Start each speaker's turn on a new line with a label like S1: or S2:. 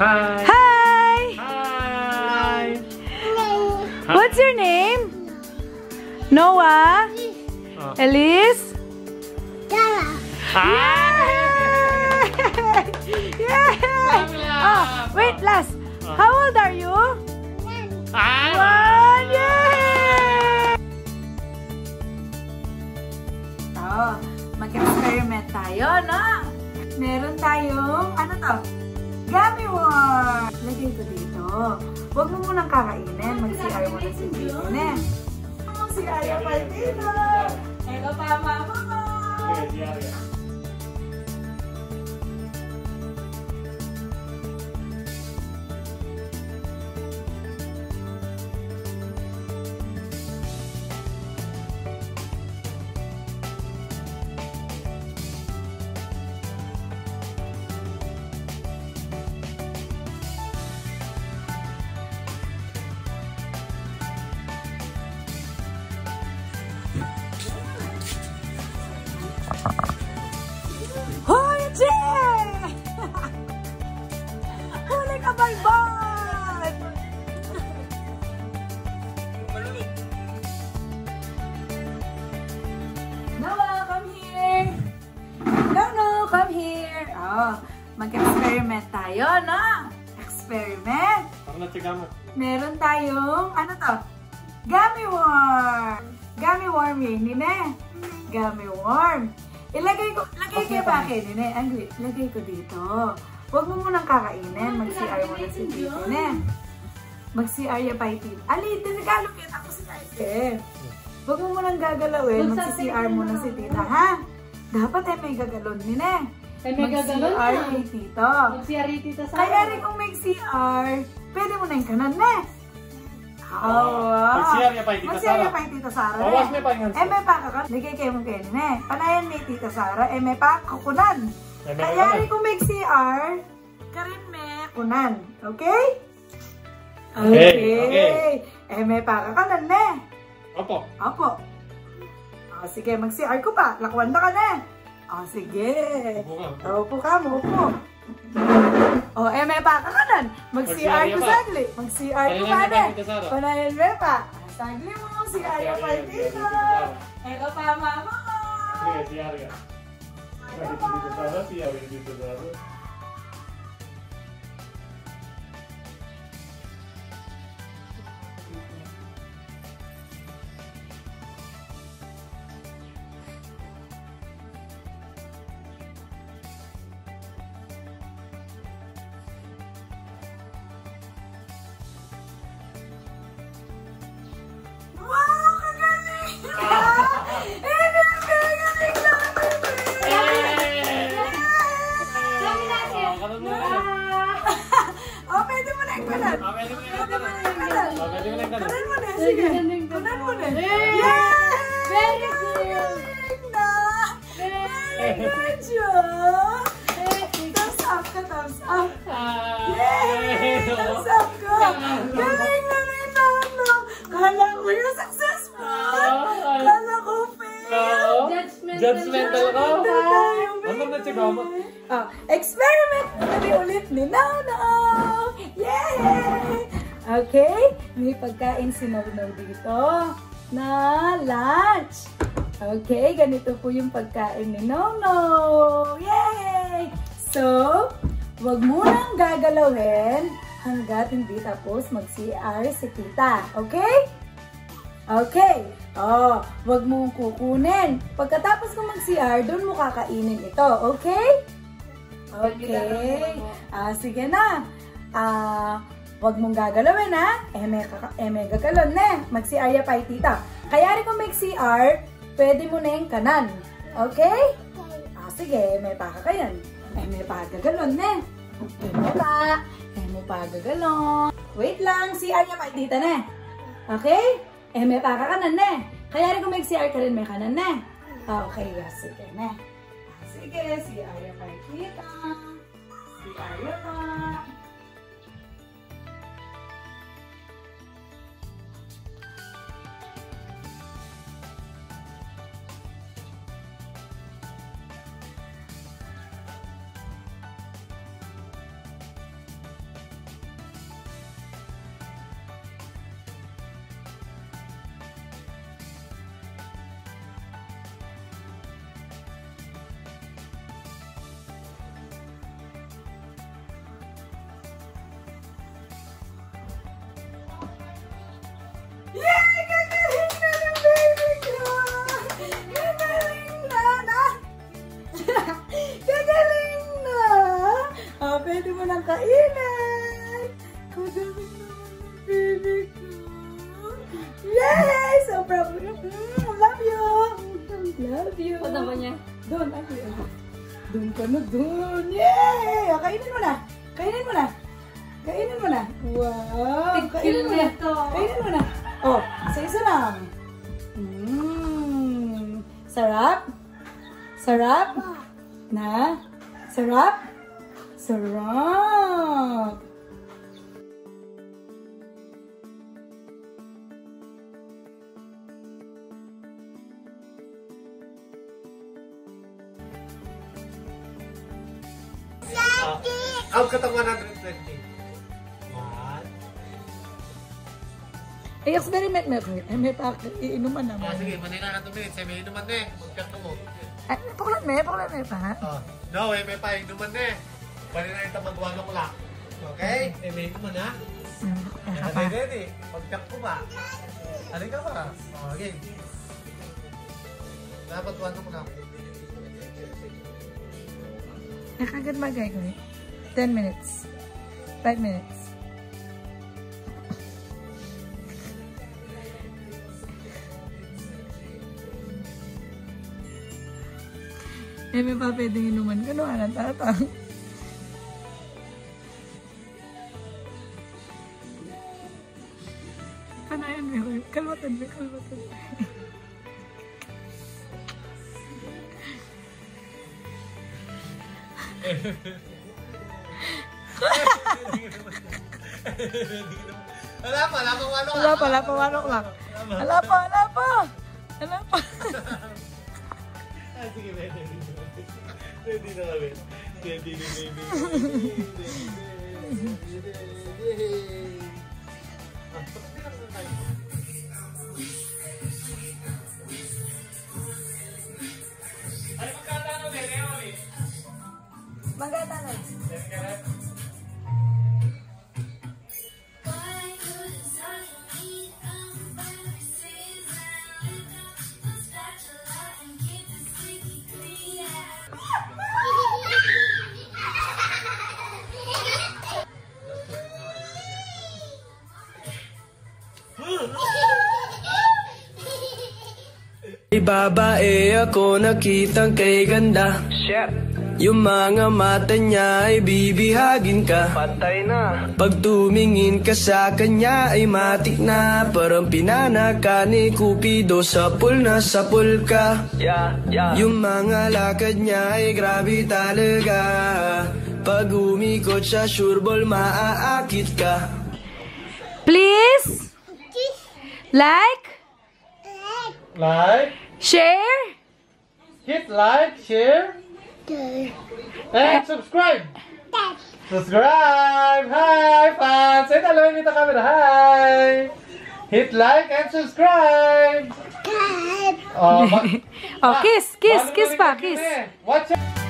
S1: Hi.
S2: Hi!
S1: Hi.
S2: What's your name? Noah? Elise?
S1: Hi.
S2: Yeah! Oh, wait, last. How old are you?
S1: Hi.
S2: One! Yay! Oh, mag-experiment tayo, no? Meron tayong, ano to? Gummy worm! Lagay ko dito. Huwag mo munang kakainin. Mag-CR mo na si Tito, ne? Mag-CR ya pa, Tito! Ito pa, mama mo! Hoy, Che! Huli ka, Balbon! Noah, come here! No, come here! Oh, mag-experiment tayo, no? Experiment! Meron tayong, ano to? Gummy worm! Gummy worm yun, Nine. Gummy worm. Lagay ko ba akin, Nine? Angry, lagay ko dito. Huwag mo munang kakainin. Mag-CR mo na si Tito, ne? Mag-CR ya pa Tito. Ali, tinagalo kita ako si Tito. Huwag mo munang gagalawin. Mag-CR mo na si Tita, ha? Dapat may gagalon, Nine. Mag-CR kay Tito.
S3: Mag-CR kay Tita Sara.
S2: Kaya rin kung may CR, pwede mo na yung kanan, ne?
S1: Mag-CR ya pa Tita Sara.
S2: Mag-CR ya pa Tita Sara.
S1: Bawas may pangan.
S2: May pa ka. Ligay kayo mo kayo, ne? Panayan may Tita Sara. May pa kukunan. Kaya rin kung may CR, karin may kunan. Okay? Okay. May pa ka kanan, ne?
S1: Opo.
S2: Opo. Sige, mag-CR ko pa. Lakwan na ka, ne? Sige. Upo ka mo, upo. May pa ka kanan. Mag-CR ko sagli. Mag-CR ko pa, ne? Panayan may pa. Sagli mo, CR ya pa dito. Ito pa, mama mo.
S1: Sige, CR ya. Dito Sara, CR dito Sara.
S2: Wow, kagaling! Pwede mo na yung kanan. Pwede mo na yung kanan. Kanan mo na, sige. Kanan mo na. Very good na. Very good job. Thumbs up ka, thumbs up. Yay! Thumbs up ka. Galing na rin, no? Kala ko yung successful. Kala ko fail.
S1: Judgmental ka? Ano na siya gama?
S2: Experiment kami ulit ni Nana! Yay! Okay, may pagkain si Now dito na lunch. Okay, ganito po yung pagkain ni Now. Yay! So, wag mo nang gagalawin hanggat hindi tapos mag-CR si Tita. Okay? Okay. Wag mong kukunin. Pagkatapos kong mag-CR, doon mo kakainin ito. Okay? Okay. Sige na. Wag mong gagalawin, ha? May gagalon na. Mag-CR ya pa Tita. Kaya rin kung may CR, pwede mo na yung kanan. Okay? Sige, may pa ka yan. May pa gagalon na. May pa gagalon. Wait lang, CR ya pa Tita na. Okay? May pa ka kanan na. Kaya rin kung may CR ka rin, may kanan na. Okay, sige na. Sige, CR ya pa Tita. CR ya pa. Kainin mo ng kainan. Kadami naman baby ko. Yay! Sobra po. Love you. Love you.
S3: Punta ba niya?
S2: Doon. Doon ka na doon. Yay! Kainin mo na. Kainin mo na. Kainin mo na. Wow. Kainin mo na. Kainin mo na. Oh, isa-isa lang. Sarap? Sarap? Na? Sarap? Sarap!
S1: Out ka tang 120.
S2: Ay, experiment mo. May iinuman naman.
S1: Sige, manila na 2 minutes. May inuman na eh. Magkat mo.
S2: Ay, paklat mo pa.
S1: No, may pa inuman na eh. Manila yung tamagwan ng kulak. Okay? May inuman na. Ready. Magkat mo ba? Alin ka ba? Okay. Dapat buwan ng kulak.
S2: Nakagad magay ko eh. 10 minutes. 5 minutes. May pa pwedeng inuman ka, no? Anong tatang? Panayan mo yun. Kalmatan mo.
S1: Wala pa,
S2: walok lang. Wala pa.
S1: Sige, ready na kami. Ready na, baby. Ay, magkatano din, Emily?
S2: Magkatano.
S4: Babae ako nakitang kay ganda. Yung mga mata niya ay bibihagin ka. Patay na. Pag tumingin ka sa kanya ay matik na. Parang pinanaka ni Cupido sa pool na sa pool ka. Yung mga lakad niya ay grabe talaga. Pag umikot siya sureball maaakit ka.
S2: Please like, share,
S1: Hit like, share, and subscribe. Subscribe! Hi, fans! Say hello, meet the camera. Hi! Hit like and subscribe!
S2: oh, kiss pa, kiss.
S1: Watch out!